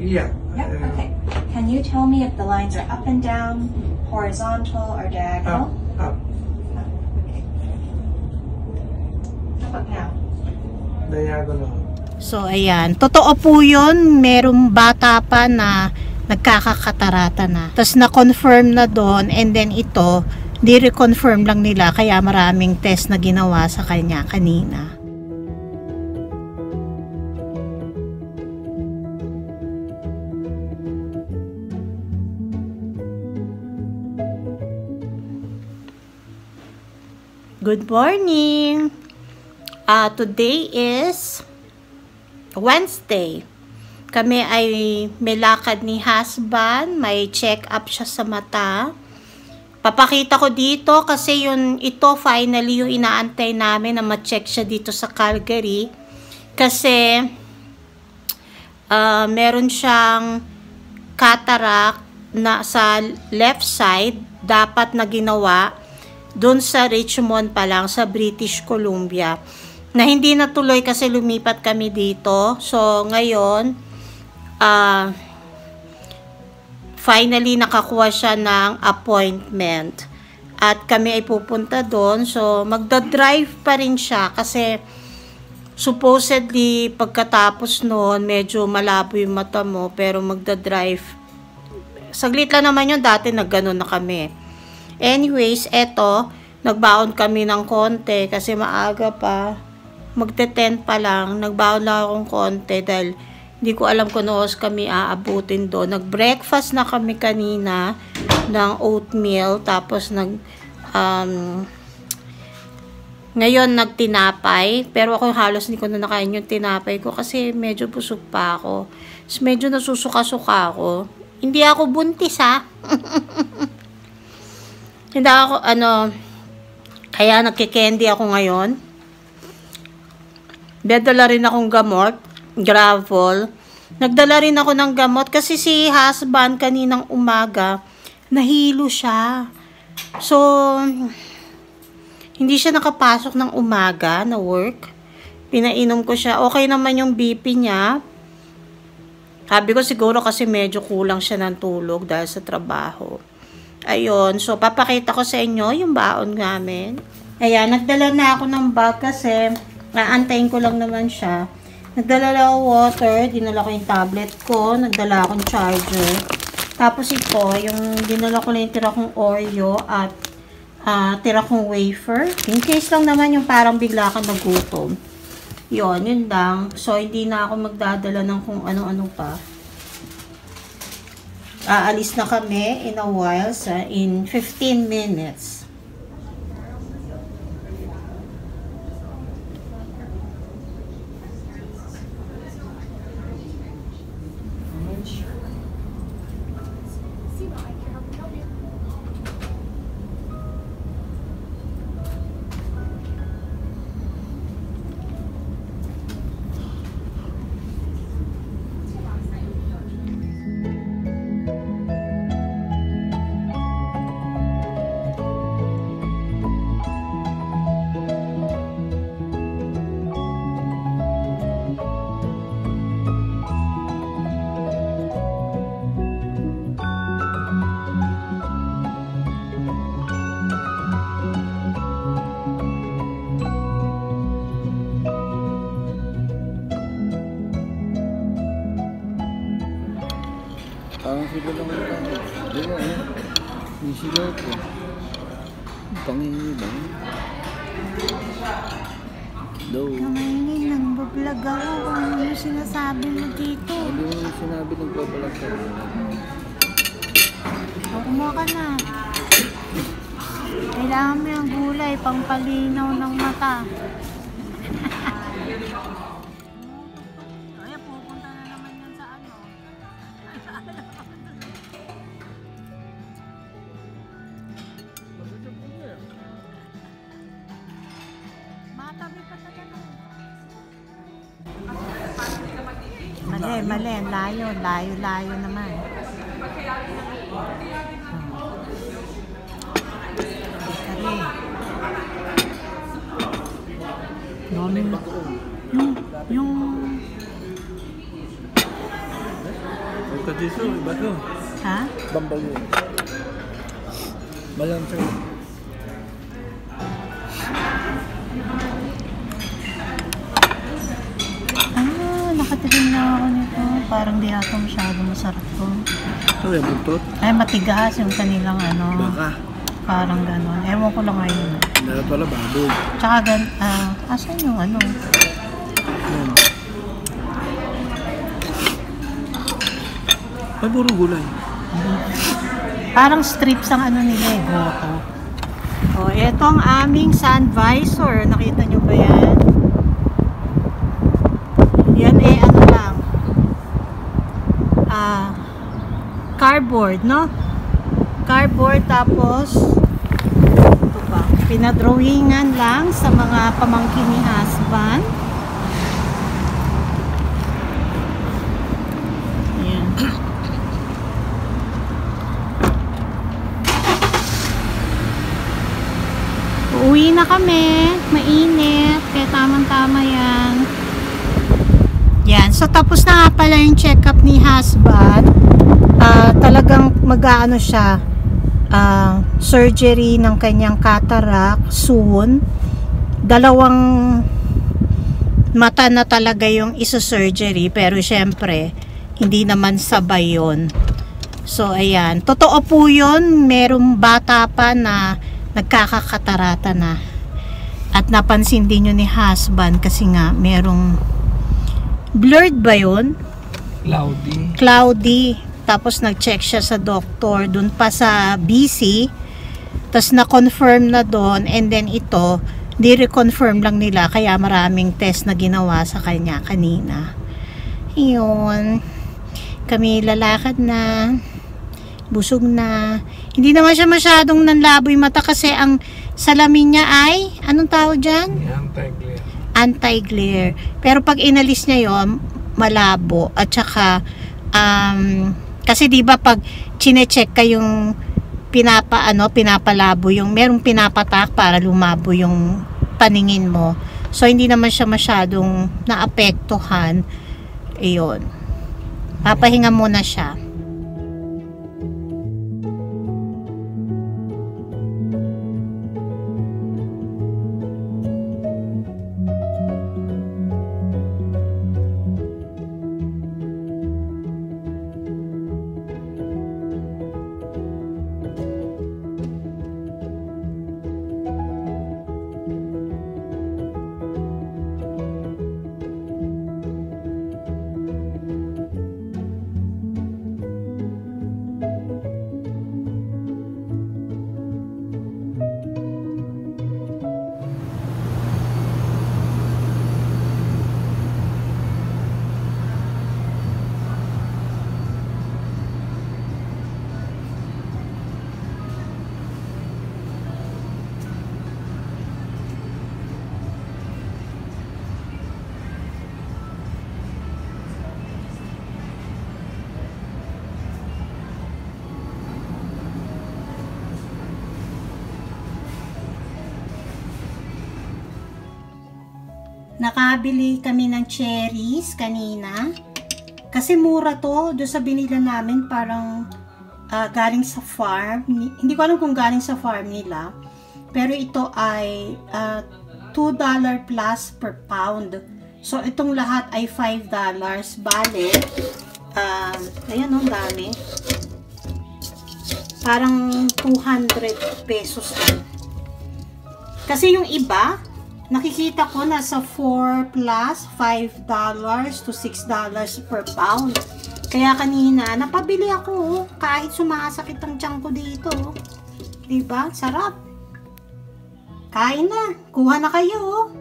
Yeah. Yep, okay. Can you tell me if the lines are up and down, horizontal, or diagonal? Up. Okay. How about now? Diagonal. So, ayan. Totoo po yun. Merong bata pa na nagkakakatarata na. Tapos, na-confirm na doon. And then, ito, di-reconfirm lang nila. Kaya maraming test na ginawa sa kanya kanina. Good morning! Today is Wednesday. Kami ay may lakad ni husband, may check-up siya sa mata. Papakita ko dito kasi ito finally yung inaantay namin na ma-check siya dito sa Calgary. Kasi meron siyang cataract na sa left side, dapat na ginawa doon sa Richmond pa lang, sa British Columbia. Na hindi natuloy kasi lumipat kami dito. So, ngayon, finally nakakuha siya ng appointment. At kami ay pupunta doon. So, magdadrive pa rin siya kasi supposedly, pagkatapos noon, medyo malabo yung mata mo, pero magdadrive. Saglit lang naman yun, dati nagganon na kami. Anyways, eto, nagbaon kami ng konti kasi maaga pa. Magte-10 pa lang. Nagbaon lang akong konti dahil hindi ko alam kung noos kami aabutin doon. Nag-breakfast na kami kanina ng oatmeal. Tapos ngayon nagtinapay. Pero ako halos hindi ko na nakain yung tinapay ko kasi medyo busog pa ako. So, medyo nasusuka-suka ako. Hindi ako buntis ha. Hindi ako, kaya nagkikendy ako ngayon. Dadala rin akong gamot, Gravol. Nagdala rin ako ng gamot kasi si husband kaninang umaga, nahilo siya. So, hindi siya nakapasok ng umaga na work. Pinainom ko siya. Okay naman yung BP niya. Sabi ko siguro kasi medyo kulang siya ng tulog dahil sa trabaho. Ayun, so papakita ko sa inyo yung baon namin. Ayan, nagdala na ako ng bag kasi aantayin ko lang naman siya. Nagdala lang ako water, dinala ko yung tablet ko, nagdala akong charger. Tapos ito, yung dinala ko lang yung tira kong Oreo at tira kong wafer. In case lang naman yung parang bigla kang nagutom. Yun lang. So, hindi na ako magdadala ng kung ano-ano pa. Aalis na kami in a while, in 15 minutes. Parang sila lang ito. Di ba eh? May sila ito. Pangingin ba? Daw. Kamingin, nagbablog ako. Ano yung sinasabi mo dito? Ano yung sinabi nagbabalag ka? Kumuha ka na. Kailangan mo yung gulay, pangpalinaw ng mata. Ay, pupunta na naman yan sa ano. Matabi pa sa ganun. Mali. Layo naman. Dito, iba to. Ha? Bambago. Malanser. Nakatikim na ako nito. Parang di ata masyado masarap to. Ito yung buntot. Ay, matigas yung kanilang ano. Baka. Parang ganon. Ewan ko lang ngayon. Dahil pala baboy. Tsaka asan yung ano? Yan. Ay, puro gulay. Parang strips ang ano nila eh, goto. O, eto ang aming sun visor. Nakita nyo ba yan? Yan eh, ano lang. Cardboard, no? Cardboard, tapos ito pa. Pinadrawingan lang sa mga pamangkin ni husband. Ayan. Uuwi na kami. Mainit. Kaya tamang-tama yan. Yan. So, tapos na nga pala yung check-up ni husband. Talagang mag-aano siya. Surgery ng kanyang cataract soon. Dalawang mata na talaga yung isa-surgery. Pero, syempre, hindi naman sabay yun. So, ayan. Totoo po yun. Merong bata pa na nagkakakatarata na. At napansin din yun ni husband kasi nga merong blurred ba yun? Cloudy. Tapos nag-check siya sa doktor dun pa sa BC. Tapos na-confirm na doon. And then ito, di-reconfirm lang nila. Kaya maraming test na ginawa sa kanya kanina. Yun. Kami lalakad na. Busog na. Hindi naman siya masyadong nanlaboy mata kasi ang salamin niya ay, anong tawag dyan? Anti-glare. Anti-glare. Pero pag inalis niya yon malabo. At saka, kasi diba pag chine-check ka yung pinapalabo yung, merong pinapatak para lumabo yung paningin mo. So, hindi naman siya masyadong naapektuhan. Ayun. Papahinga muna siya. Nakabili kami ng cherries kanina. Kasi mura to. Doon sa binila namin parang galing sa farm. Hindi ko alam kung galing sa farm nila. Pero ito ay $2 plus per pound. So itong lahat ay $5. Bale, ayan o, dami. Parang 200 pesos lang. Kasi yung iba, nakikita ko nasa 4 plus $5 to $6 per pound. Kaya kanina, napabili ako. Kahit sumasakit ang tiyan ko dito. Diba? Sarap. Kain na. Kuha na kayo.